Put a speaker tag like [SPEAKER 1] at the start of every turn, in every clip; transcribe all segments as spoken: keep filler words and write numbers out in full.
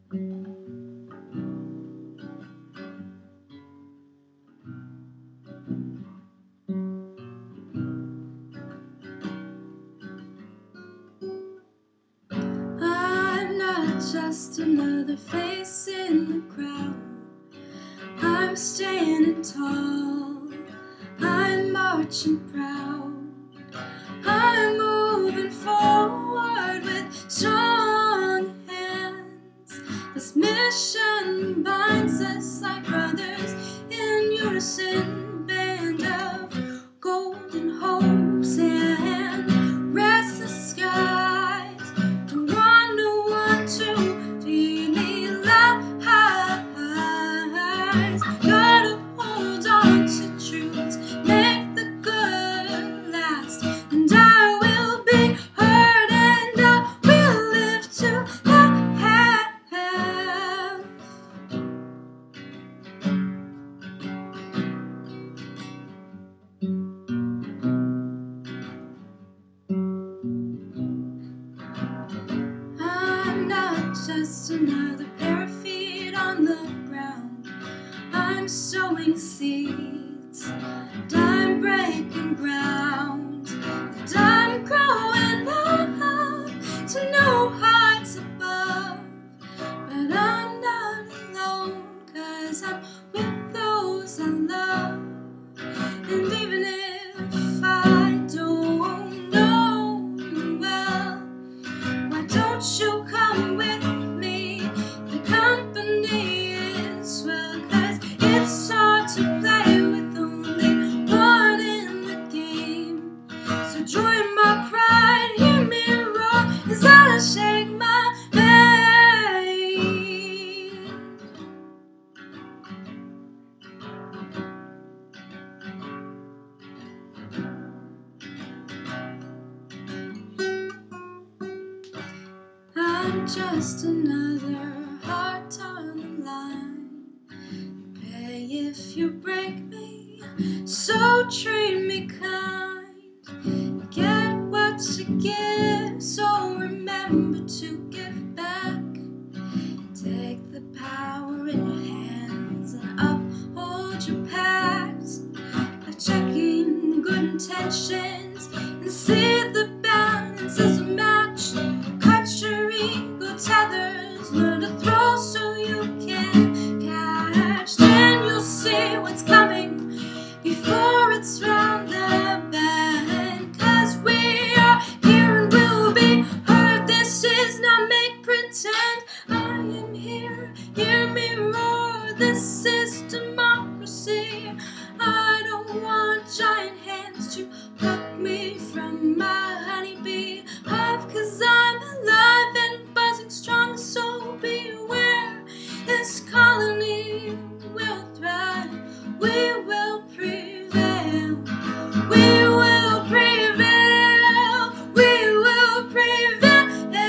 [SPEAKER 1] I'm not just another face in the crowd. I'm standing tall, I'm marching proud, I'm moving forward with strong hands. This mission binds us like brothers in unison, band of golden hopes and restless skies. Don't want no one to feed me lies. Gotta hold on to truths, make the good last, and I will be heard and I will live to laugh. I'm not just another pair of feet on the ground. I'm sowing seeds, and I'm breaking ground, and I'm growing up to new heights above. But I'm not alone, 'cause I'm with those I love. And even if I don't know you well, why don't you come with me? The company is swell, 'cause it's hard to play with only one in the game. So join my pride, hear me roar as I shake my vein. I'm just another heart on the line. Pay if you break me, so treat me kind. Get what you give, so remember to give back. Take the power in your hands and uphold your pact by checking good intentions and see the balance as a match. Cut your ego tethers, learn to throw so you can catch. Then you'll see what's coming before it's round the bend. 'Cause we are here and will be heard. This is not make pretend. I am here, hear me roar. This is democracy. I don't want giant hands to pluck me from my honeybee hive, 'cause I'm alive and buzzing strong. So beware, this colony will thrive. We will prevail. We will prevail. We will prevail.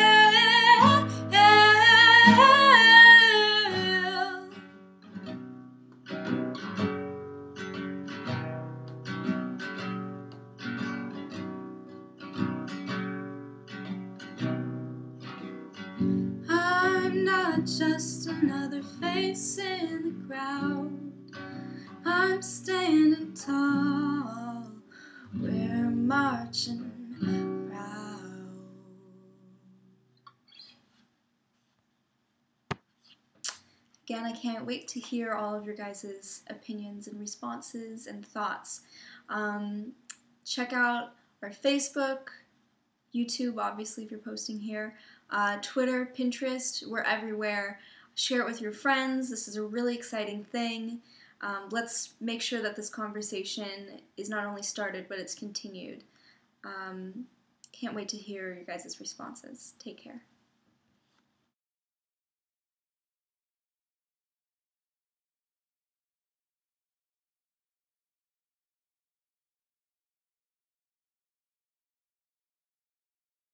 [SPEAKER 1] I'm not just another face in the crowd. I'm standing tall, we're marching proud. Again, I can't wait to hear all of your guys' opinions and responses and thoughts. Um, check out our Facebook, YouTube, obviously, if you're posting here, uh, Twitter, Pinterest, we're everywhere. Share it with your friends. This is a really exciting thing. Um, let's make sure that this conversation is not only started, but it's continued. Um, can't wait to hear your guys' responses. Take care.